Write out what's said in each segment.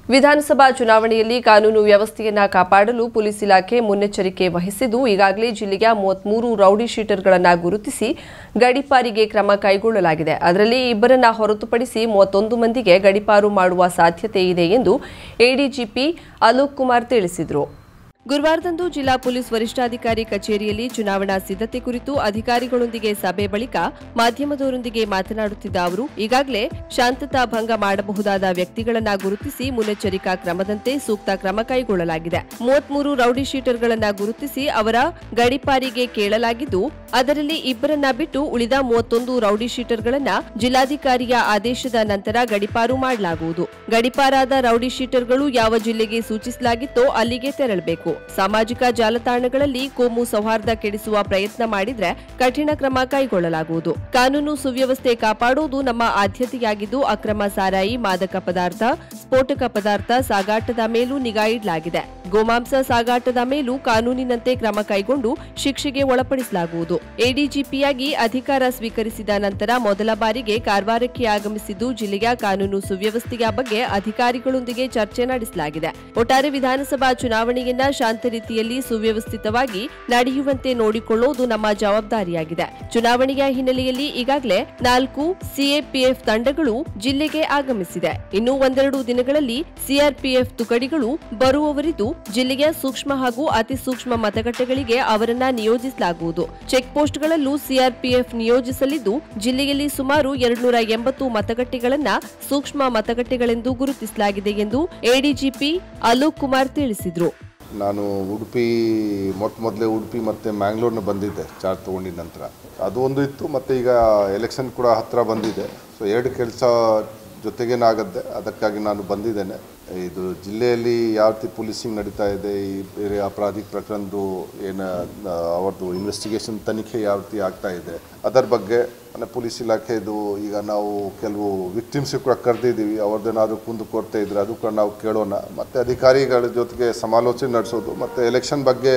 ವಿಧಾನಸಭಾ ಚುನಾವಣೆಯಲ್ಲಿ ಕಾನೂನು ವ್ಯವಸ್ಥೆಯನ್ನು ಕಾಪಾಡಲು ಪೊಲೀಸ್ ಇಲಾಖೆ ಮುನ್ನೆಚ್ಚರಿಕೆ ವಹಿಸಿದ್ದು ಈಗಾಗಲೇ ಜಿಲ್ಲೆಯ 33 ರೌಡಿ ಶೀಟರ್ಗಳನ್ನು ಗುರುತಿಸಿ ಗಡೀಪಾರಿಗೆ ಕ್ರಮ ಕೈಗೊಳ್ಳಲಾಗಿದೆ. ಅದರಲ್ಲಿ ಇಬ್ಬರನ್ನು ಹೊರತುಪಡಿಸಿ 31 ಮಂದಿಗೆ ಗಡೀಪಾರು ಮಾಡುವ ಸಾಧ್ಯತೆ ಇದೆ ಎಂದು ಎಡಿಜಿಪಿ ಅಲೋಕ್ ಕುಮಾರ್ ತಿಳಿಸಿದರು. ಗುರುವಾರದಂದು ಜಿಲ್ಲಾ ಪೊಲೀಸ್ ವರಿಷ್ಠಾಧಿಕಾರಿ ಕಚೇರಿಯಲ್ಲಿ ಚುನಾವಣಾ ಸಿದ್ಧತೆ ಕುರಿತು ಅಧಿಕಾರಿಗಳೊಂದಿಗೆ ಸಭೆ ಬಳಿಕ ಮಾಧ್ಯಮದವರೊಂದಿಗೆ ಮಾತನಾಡುತ್ತಿದ್ದ ಅವರು ಈಗಾಗಲೇ ಶಾಂತತಾ ಭಂಗ ಮಾಡಬಹುದಾದ ವ್ಯಕ್ತಿಗಳನ್ನು ಗುರುತಿಸಿ ಮುನ್ನೆಚ್ಚರಿಕಾ ಕ್ರಮದಂತೆ ಸೂಕ್ತ ಕ್ರಮ ಕೈಗೊಳ್ಳಲಾಗಿದೆ. 33 ರೌಡಿ ಶೀಟರ್ಗಳನ್ನು ಗುರುತಿಸಿ ಅವರ ಗಡೀಪಾರಿಗೆ ಕೇಳಲಾಗಿದ್ದು ಅದರಲ್ಲಿ ಇಬ್ಬರನ್ನ ಬಿಟ್ಟು ಉಳಿದ 31 ರೌಡಿ ಶೀಟರ್ಗಳನ್ನು ಜಿಲ್ಲಾಧಿಕಾರಿಯ ಆದೇಶದ ನಂತರ ಗಡೀಪಾರು ಮಾಡಲಾಗುವುದು. ಗಡೀಪಾರಾದ ರೌಡಿ ಶೀಟರ್ಗಳು ಯಾವ ಜಿಲ್ಲೆಗೆ ಸೂಚಿಸಲಾಗಿತ್ತೋ ಅಲ್ಲಿಗೆ ತೆರಳಬೇಕು. ಸಾಮಾಜಿಕ ಜಾಲತಾಣಗಳಲ್ಲಿ ಕೋಮು ಸೌಹಾರ್ದ ಕೆಡಿಸುವ ಪ್ರಯತ್ನ ಮಾಡಿದ್ರೆ ಕಠಿಣ ಕ್ರಮ ಕೈಗೊಳ್ಳಲಾಗುವುದು. ಕಾನೂನು ಸುವ್ಯವಸ್ಥೆ ಕಾಪಾಡುವುದು ನಮ್ಮ ಆದ್ಯತೆಯಾಗಿದ್ದು ಅಕ್ರಮ ಸಾರಾಯಿ, ಮಾದಕ ಪದಾರ್ಥ, ಸ್ಫೋಟಕ ಪದಾರ್ಥ ಸಾಗಾಟದ ಮೇಲೂ ನಿಗಾ ಇಡಲಾಗಿದೆ. ಗೋಮಾಂಸ ಸಾಗಾಟದ ಮೇಲೂ ಕಾನೂನಿನಂತೆ ಕ್ರಮ ಕೈಗೊಂಡು ಶಿಕ್ಷೆಗೆ ಒಳಪಡಿಸಲಾಗುವುದು. ಎಡಿಜಿಪಿಯಾಗಿ ಅಧಿಕಾರ ಸ್ವೀಕರಿಸಿದ ನಂತರ ಮೊದಲ ಬಾರಿಗೆ ಕಾರವಾರಕ್ಕೆ ಆಗಮಿಸಿದ್ದು ಜಿಲ್ಲೆಯ ಕಾನೂನು ಸುವ್ಯವಸ್ಥೆಯ ಬಗ್ಗೆ ಅಧಿಕಾರಿಗಳೊಂದಿಗೆ ಚರ್ಚೆ ನಡೆಸಲಾಗಿದೆ. ಒಟ್ಟಾರೆ ವಿಧಾನಸಭಾ ಚುನಾವಣೆಯನ್ನ ಶಾಂತ ರೀತಿಯಲ್ಲಿ ಸುವ್ಯವಸ್ಥಿತವಾಗಿ ನಡೆಯುವಂತೆ ನೋಡಿಕೊಳ್ಳುವುದು ನಮ್ಮ ಜವಾಬ್ದಾರಿಯಾಗಿದೆ. ಚುನಾವಣೆಯ ಹಿನ್ನೆಲೆಯಲ್ಲಿ ಈಗಾಗಲೇ 4 ಸಿಎಪಿಎಫ್ ತಂಡಗಳು ಜಿಲ್ಲೆಗೆ ಆಗಮಿಸಿದೆ. ಇನ್ನು ಒಂದೆರಡು ದಿನಗಳಲ್ಲಿ ಸಿಆರ್ಪಿಎಫ್ ತುಕಡಿಗಳು ಬರುವವರಿದ್ದು ಜಿಲ್ಲೆಯ ಸೂಕ್ಷ್ಮ ಹಾಗೂ ಅತಿ ಸೂಕ್ಷ್ಮ ಮತಗಟ್ಟೆಗಳಿಗೆ ಅವರನ್ನ ನಿಯೋಜಿಸಲಾಗುವುದು. ಚೆಕ್ ಪೋಸ್ಟ್ಗಳಲ್ಲೂ ಸಿಆರ್ಪಿಎಫ್ ನಿಯೋಜಿಸಲಿದ್ದು ಜಿಲ್ಲೆಯಲ್ಲಿ ಸುಮಾರು 280 ಮತಗಟ್ಟೆಗಳನ್ನು ಸೂಕ್ಷ್ಮ ಮತಗಟ್ಟೆಗಳೆಂದು ಗುರುತಿಸಲಾಗಿದೆ ಎಂದು ಎಡಿಜಿಪಿ ಅಲೋಕ್ ಕುಮಾರ್ ತಿಳಿಸಿದರು. ನಾನು ಮೊದಲೇ ಉಡುಪಿ ಮತ್ತು ಮ್ಯಾಂಗ್ಳೂರ್ನ ಬಂದಿದ್ದೆ ಚಾರ್ಜ್ ತೊಗೊಂಡಿದ್ದ ನಂತರ. ಅದು ಒಂದು ಇತ್ತು ಮತ್ತು ಈಗ ಎಲೆಕ್ಷನ್ ಕೂಡ ಹತ್ತಿರ ಬಂದಿದೆ. ಸೊ 2 ಕೆಲಸ ಜೊತೆಗೇನಾಗತ್ತೆ, ಅದಕ್ಕಾಗಿ ನಾನು ಬಂದಿದ್ದೇನೆ. ಇದು ಜಿಲ್ಲೆಯಲ್ಲಿ ಯಾವ ರೀತಿ ಪೊಲೀಸಿಂಗ್ ನಡೀತಾ ಇದೆ, ಈ ಬೇರೆ ಅಪರಾಧಿಕ ಪ್ರಕರಣದ್ದು ಅವ್ರದ್ದು ಇನ್ವೆಸ್ಟಿಗೇಷನ್ ತನಿಖೆ ಯಾವ ರೀತಿ ಆಗ್ತಾ ಇದೆ ಅದರ ಬಗ್ಗೆ ಪೊಲೀಸ್ ಇಲಾಖೆದು ಈಗ ನಾವು ಕೆಲವು ವಿಕ್ಟಿಮ್ಸಿಗೆ ಕೂಡ ಕರೆದಿದ್ದೀವಿ. ಅವ್ರದ್ದೇನಾದರೂ ಕುಂದುಕೊರತೆ ಇದ್ದರೆ ಅದು ಕೂಡ ನಾವು ಕೇಳೋಣ. ಮತ್ತು ಅಧಿಕಾರಿಗಳ ಜೊತೆಗೆ ಸಮಾಲೋಚನೆ ನಡೆಸೋದು ಮತ್ತು ಎಲೆಕ್ಷನ್ ಬಗ್ಗೆ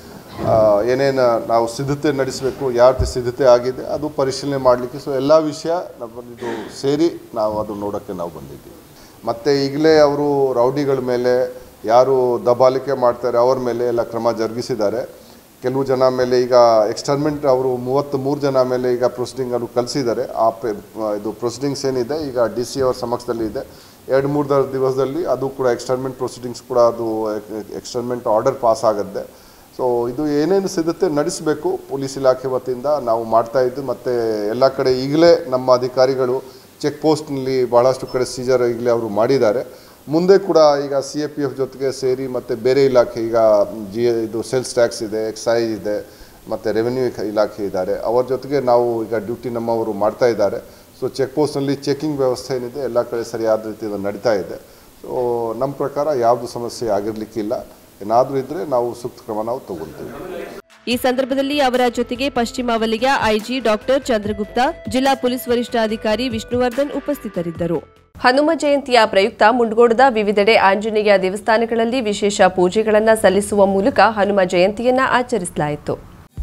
ಏನೇನು ನಾವು ಸಿದ್ಧತೆ ನಡೆಸಬೇಕು, ಯಾವ ರೀತಿ ಸಿದ್ಧತೆ ಆಗಿದೆ ಅದು ಪರಿಶೀಲನೆ ಮಾಡಲಿಕ್ಕೆ. ಸೊ ಎಲ್ಲ ವಿಷಯ ಇದು ಸೇರಿ ನಾವು ಅದು ನೋಡೋಕ್ಕೆ ನಾವು ಬಂದಿದ್ದೀವಿ. ಮತ್ತು ಈಗಲೇ ಅವರು ರೌಡಿಗಳ ಮೇಲೆ ಯಾರು ದಬ್ಬಾಳಿಕೆ ಮಾಡ್ತಾರೆ ಅವ್ರ ಮೇಲೆ ಎಲ್ಲ ಕ್ರಮ ಜರುಗಿಸಿದ್ದಾರೆ. ಕೆಲವು ಜನ ಮೇಲೆ ಈಗ ಎಕ್ಸ್ಟರ್ಮೆಂಟ್ ಅವರು 33 ಜನ ಮೇಲೆ ಈಗ ಪ್ರೊಸೀಡಿಂಗ್ ಅವರು ಕಳಿಸಿದ್ದಾರೆ. ಇದು ಪ್ರೊಸೀಡಿಂಗ್ಸ್ ಏನಿದೆ ಈಗ DC ಅವ್ರ ಸಮಕ್ಷದಲ್ಲಿ ಇದೆ. 2-3 ದಿವಸದಲ್ಲಿ ಅದು ಕೂಡ ಎಕ್ಸ್ಟರ್ಮೆಂಟ್ ಪ್ರೊಸೀಡಿಂಗ್ಸ್ ಕೂಡ ಅದು ಎಕ್ಸ್ಟರ್ಮೆಂಟ್ ಆರ್ಡರ್ ಪಾಸ್ ಆಗುತ್ತೆ. ಸೊ ಇದು ಏನೇನು ಸಿದ್ಧತೆ ನಡೆಸಬೇಕು ಪೊಲೀಸ್ ಇಲಾಖೆ ವತಿಯಿಂದ ನಾವು ಮಾಡ್ತಾಯಿದ್ದು. ಮತ್ತು ಎಲ್ಲ ಕಡೆ ಈಗಲೇ ನಮ್ಮ ಅಧಿಕಾರಿಗಳು ಚೆಕ್ ಪೋಸ್ಟ್ನಲ್ಲಿ ಭಾಳಷ್ಟು ಕಡೆ ಸೀಜರ್ ಈಗಲೇ ಅವರು ಮಾಡಿದ್ದಾರೆ. ಮುಂದೆ ಕೂಡ ಈಗ CAPF ಜೊತೆಗೆ ಸೇರಿ ಮತ್ತು ಬೇರೆ ಇಲಾಖೆ ಈಗ ಇದು ಸೇಲ್ಸ್ ಟ್ಯಾಕ್ಸ್ ಇದೆ, ಎಕ್ಸೈಸ್ ಇದೆ ಮತ್ತು ರೆವೆನ್ಯೂ ಇಲಾಖೆ ಇದ್ದಾರೆ, ಅವರ ಜೊತೆಗೆ ನಾವು ಈಗ ಡ್ಯೂಟಿ ನಮ್ಮವರು ಮಾಡ್ತಾ ಇದ್ದಾರೆ. ಸೊ ಚೆಕ್ ಪೋಸ್ಟ್ನಲ್ಲಿ ಚೆಕಿಂಗ್ ವ್ಯವಸ್ಥೆ ಏನಿದೆ ಎಲ್ಲ ಕಡೆ ಸರಿಯಾದ ರೀತಿಯಿಂದ ನಡೀತಾ ಇದೆ. ಸೊ ನಮ್ಮ ಪ್ರಕಾರ ಯಾವುದು ಸಮಸ್ಯೆ ಆಗಿರಲಿಕ್ಕಿಲ್ಲ. ಏನಾದರೂ ಇದ್ದರೆ ನಾವು ಸೂಕ್ತ ಕ್ರಮ ನಾವು ತಗೊಳ್ತೀವಿ. ಈ ಸಂದರ್ಭದಲ್ಲಿ ಅವರ ಜೊತೆಗೆ ಪಶ್ಚಿಮ ವಲಯ ಐಜಿ ಡಾಕ್ಟರ್ ಚಂದ್ರಗುಪ್ತ, ಜಿಲ್ಲಾ ಪೊಲೀಸ್ ವರಿಷ್ಠಾಧಿಕಾರಿ ವಿಷ್ಣುವರ್ಧನ್ ಉಪಸ್ಥಿತರಿದ್ದರು. ಹನುಮ ಜಯಂತಿಯ ಪ್ರಯುಕ್ತ ಮುಂಡಗೋಡದ ವಿವಿಧೆಡೆ ಆಂಜನೇಯ ದೇವಸ್ಥಾನಗಳಲ್ಲಿ ವಿಶೇಷ ಪೂಜೆಗಳನ್ನು ಸಲ್ಲಿಸುವ ಮೂಲಕ ಹನುಮ ಜಯಂತಿಯನ್ನು ಆಚರಿಸಲಾಯಿತು.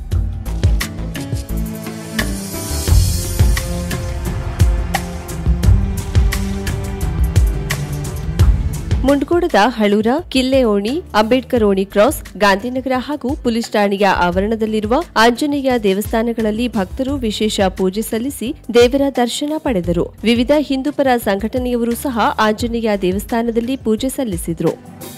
ಮುಂಡಗೋಡದ ಹಳೂರ, ಕಿಲ್ಲೆಓಣಿ, ಅಂಬೇಡ್ಕರ್ ಓಣಿ ಕ್ರಾಸ್, ಗಾಂಧಿನಗರ ಹಾಗೂ ಪೊಲೀಸ್ ಠಾಣೆಯ ಆವರಣದಲ್ಲಿರುವ ಆಂಜನೇಯ ದೇವಸ್ಥಾನಗಳಲ್ಲಿ ಭಕ್ತರು ವಿಶೇಷ ಪೂಜೆ ಸಲ್ಲಿಸಿ ದೇವರ ದರ್ಶನ ಪಡೆದರು. ವಿವಿಧ ಹಿಂದೂಪರ ಸಂಘಟನೆಯವರು ಸಹ ಆಂಜನೇಯ ದೇವಸ್ಥಾನದಲ್ಲಿ ಪೂಜೆ ಸಲ್ಲಿಸಿದರು.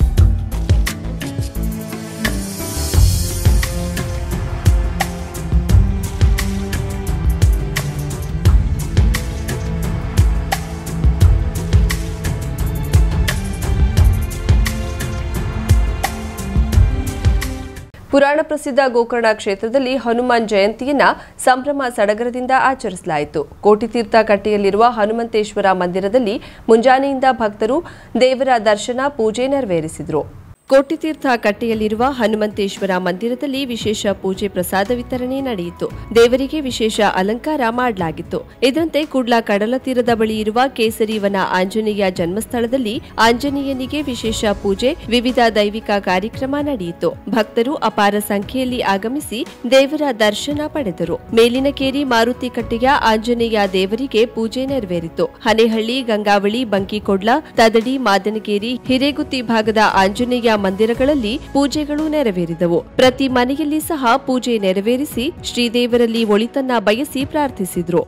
ಪುರಾಣ ಪ್ರಸಿದ್ಧ ಗೋಕರ್ಣ ಕ್ಷೇತ್ರದಲ್ಲಿ ಹನುಮಾನ್ ಜಯಂತಿಯನ್ನ ಸಂಭ್ರಮ ಸಡಗರದಿಂದ ಆಚರಿಸಲಾಯಿತು. ಕೋಟಿತೀರ್ಥ ಕಟ್ಟೆಯಲ್ಲಿರುವ ಹನುಮಂತೇಶ್ವರ ಮಂದಿರದಲ್ಲಿ ಮುಂಜಾನೆಯಿಂದ ಭಕ್ತರು ದೇವರ ದರ್ಶನ, ಪೂಜೆ ನೆರವೇರಿಸಿದರು. ಕೋಟಿತೀರ್ಥ ಕಟ್ಟೆಯಲ್ಲಿರುವ ಹನುಮಂತೇಶ್ವರ ಮಂದಿರದಲ್ಲಿ ವಿಶೇಷ ಪೂಜೆ ಪ್ರಸಾದ ವಿತರಣೆ ನಡೆಯಿತು. ದೇವರಿಗೆ ವಿಶೇಷ ಅಲಂಕಾರ ಮಾಡಲಾಗಿತ್ತು. ಇದರಂತೆ ಕುಡ್ಲ ಕಡಲ ತೀರದ ಬಳಿ ಇರುವ ಕೇಸರಿವನ ಆಂಜನೇಯ ಜನ್ಮಸ್ಥಳದಲ್ಲಿ ಆಂಜನೇಯನಿಗೆ ವಿಶೇಷ ಪೂಜೆ, ವಿವಿಧ ದೈವಿಕ ಕಾರ್ಯಕ್ರಮ ನಡೆಯಿತು. ಭಕ್ತರು ಅಪಾರ ಸಂಖ್ಯೆಯಲ್ಲಿ ಆಗಮಿಸಿ ದೇವರ ದರ್ಶನ ಪಡೆದರು. ಮೇಲಿನಕೇರಿ ಮಾರುತಿ ಕಟ್ಟೆಯ ಆಂಜನೇಯ ದೇವರಿಗೆ ಪೂಜೆ ನೆರವೇರಿತು. ಹನೇಹಳ್ಳಿ, ಗಂಗಾವಳಿ, ಬಂಕಿಕೊಡ್ಲ, ತದಡಿ, ಮಾದನಗೇರಿ, ಹಿರೇಗುತ್ತಿ ಭಾಗದ ಆಂಜನೇಯ ಮಂದಿರಗಳಲ್ಲಿ ಪೂಜೆಗಳು ನೆರವೇರಿದವು. ಪ್ರತಿ ಮನೆಯಲ್ಲಿ ಸಹ ಪೂಜೆ ನೆರವೇರಿಸಿ ಶ್ರೀದೇವರಲ್ಲಿ ಒಳಿತನ್ನ ಬಯಸಿ ಪ್ರಾರ್ಥಿಸಿದ್ರು.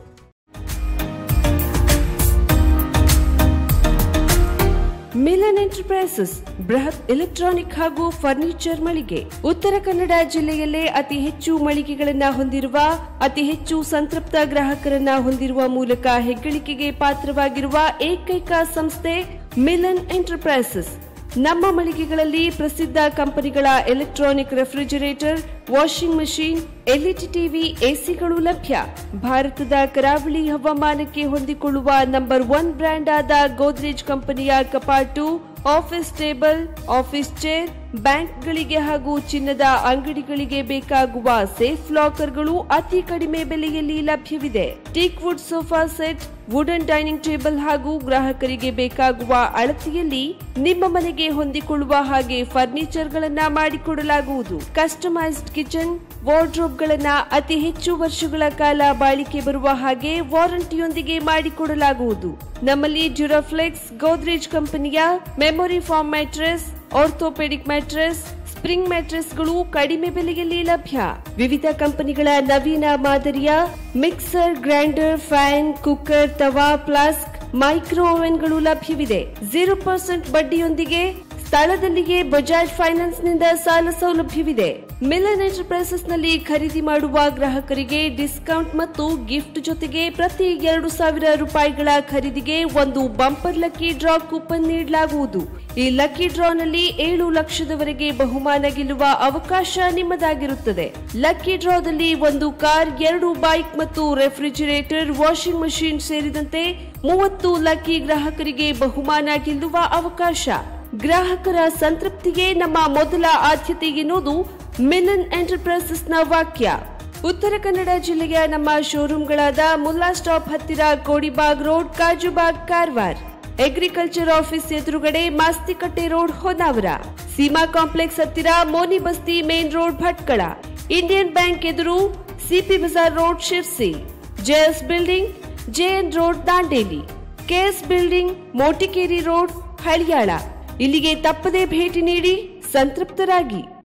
ಮಿಲನ್ ಎಂಟರ್ಪ್ರೈಸಸ್ ಬೃಹತ್ ಎಲೆಕ್ಟ್ರಾನಿಕ್ ಹಾಗೂ ಫರ್ನಿಚರ್ ಮಳಿಗೆ. ಉತ್ತರ ಕನ್ನಡ ಜಿಲ್ಲೆಯಲ್ಲೇ ಅತಿ ಹೆಚ್ಚು ಮಳಿಗೆಗಳನ್ನು ಹೊಂದಿರುವ, ಅತಿ ಹೆಚ್ಚು ಸಂತೃಪ್ತ ಗ್ರಾಹಕರನ್ನ ಹೊಂದಿರುವ ಮೂಲಕ ಹೆಗ್ಗಳಿಕೆಗೆ ಪಾತ್ರವಾಗಿರುವ ಏಕೈಕ ಸಂಸ್ಥೆ ಮಿಲನ್ ಎಂಟರ್ಪ್ರೈಸಸ್. ನಮ್ಮ ಮಳಿಗೆಗಳಲ್ಲಿ ಪ್ರಸಿದ್ಧ ಕಂಪನಿಗಳ electronic refrigerator, washing machine, LED TV, ಎಸಿಗಳು ಲಭ್ಯ. ಭಾರತದ ಕರಾವಳಿ ಹವಾಮಾನಕ್ಕೆ ಹೊಂದಿಕೊಳ್ಳುವ ನಂಬರ್ 1 ಬ್ರ್ಯಾಂಡ್ ಆದ ಗೋದ್ರೇಜ್ ಕಂಪನಿಯ ಕಪಾಟು, ಆಫೀಸ್ ಟೇಬಲ್, ಆಫೀಸ್ ಚೇರ್, ಬ್ಯಾಂಕ್ಗಳಿಗೆ ಹಾಗೂ ಚಿನ್ನದ ಅಂಗಡಿಗಳಿಗೆ ಬೇಕಾಗುವ ಸೇಫ್ ಲಾಕರ್ಗಳು ಅತಿ ಕಡಿಮೆ ಬೆಲೆಯಲ್ಲಿ ಲಭ್ಯವಿದೆ. Teak wood sofa set, wooden dining table ಹಾಗೂ ಗ್ರಾಹಕರಿಗೆ ಬೇಕಾಗುವ ಅಳತೆಯಲ್ಲಿ ನಿಮ್ಮ ಮನೆಗೆ ಹೊಂದಿಕೊಳ್ಳುವ ಹಾಗೆ ಫರ್ನಿಚರ್ಗಳನ್ನ ಮಾಡಿಕೊಡಲಾಗುವುದು. ಕಸ್ಟಮೈಸ್ಡ್ ಕಿಚನ್, ವಾರ್ಡ್ರೋಬ್ಗಳನ್ನ ಅತಿ ಹೆಚ್ಚು ವರ್ಷಗಳ ಕಾಲ ಬಾಳಿಕೆ ಬರುವ ಹಾಗೆ ವಾರಂಟಿಯೊಂದಿಗೆ ಮಾಡಿಕೊಡಲಾಗುವುದು. ನಮ್ಮಲ್ಲಿ ಡ್ಯೂರಾಫ್ಲೆಕ್ಸ್, ಗೋದ್ರೇಜ್ ಕಂಪನಿಯ memory foam mattress, orthopaedic mattress, spring ಮ್ಯಾಟ್ರೆಸ್ಗಳು ಕಡಿಮೆ ಬೆಲೆಯಲ್ಲಿ ಲಭ್ಯ. ವಿವಿಧ ಕಂಪನಿಗಳ ನವೀನ ಮಾದರಿಯ ಮಿಕ್ಸರ್, ಗ್ರೈಂಡರ್, ಫ್ಯಾನ್, ಕುಕ್ಕರ್, ತವಾ, ಫ್ಲಾಸ್ಕ್, ಮೈಕ್ರೋ ಓವೆನ್ಗಳು ಲಭ್ಯವಿದೆ. 0% ಬಡ್ಡಿಯೊಂದಿಗೆ ಸ್ಥಳದಲ್ಲಿಯೇ ಬಜಾಜ್ ಫೈನಾನ್ಸ್ ನಿಂದ ಸಾಲ ಸೌಲಭ್ಯವಿದೆ. ಮಿಲನ್ ಎಂಟರ್ಪ್ರೈಸಸ್ ನಲ್ಲಿ ಖರೀದಿ ಮಾಡುವ ಗ್ರಾಹಕರಿಗೆ ಡಿಸ್ಕೌಂಟ್ ಮತ್ತು ಗಿಫ್ಟ್ ಜೊತೆಗೆ ಪ್ರತಿ 2,000 ರೂಪಾಯಿಗಳ ಖರೀದಿಗೆ ಒಂದು ಬಂಪರ್ ಲಕ್ಕಿ ಡ್ರಾ ಕೂಪನ್ ನೀಡಲಾಗುವುದು. ಈ ಲಕ್ಕಿ ಡ್ರಾನಲ್ಲಿ 7 ಲಕ್ಷದವರೆಗೆ ಬಹುಮಾನ ಗೆಲ್ಲುವ ಅವಕಾಶ ನಿಮ್ಮದಾಗಿರುತ್ತದೆ. ಲಕ್ಕಿ ಡ್ರಾದಲ್ಲಿ 1 ಕಾರ್, 2 ಬೈಕ್ ಮತ್ತು ರೆಫ್ರಿಜರೇಟರ್, ವಾಷಿಂಗ್ ಮಷೀನ್ ಸೇರಿದಂತೆ 30 ಲಕ್ಕಿ ಗ್ರಾಹಕರಿಗೆ ಬಹುಮಾನ ಗೆಲ್ಲುವ ಅವಕಾಶ. ಗ್ರಾಹಕರ ಸಂತೃಪ್ತಿಗೆ ನಮ್ಮ ಮೊದಲ ಆದ್ಯತೆ ಎನ್ನುವುದು ಮಿಲನ್ ಎಂಟರ್ಪ್ರೈಸಸ್ನ ವಾಕ್ಯ. ಉತ್ತರ ಕನ್ನಡ ಜಿಲ್ಲೆಯ ನಮ್ಮ ಶೋರೂಮ್ಗಳಾದ ಮುಲ್ಲಾ ಸ್ಟಾಪ್ ಹತ್ತಿರ Kodibag road, Kajubag, Karwar, agriculture office ಎದುರುಗಡೆ ಮಾಸ್ತಿಕಟ್ಟೆ ರೋಡ್, ಹೊನ್ನಾವರ, ಸೀಮಾ ಕಾಂಪ್ಲೆಕ್ಸ್ ಹತ್ತಿರ Moni Basti main road, Bhatkal, Indian Bank ಎದುರು CP Bazar road, Sirsi, JS building, JN road, Dandeli, KS building, Motikeri road, Haliyal. ಇಲ್ಲಿಗೆ ತಪ್ಪದೇ ಭೇಟಿ ನೀಡಿ ಸಂತೃಪ್ತರಾಗಿ.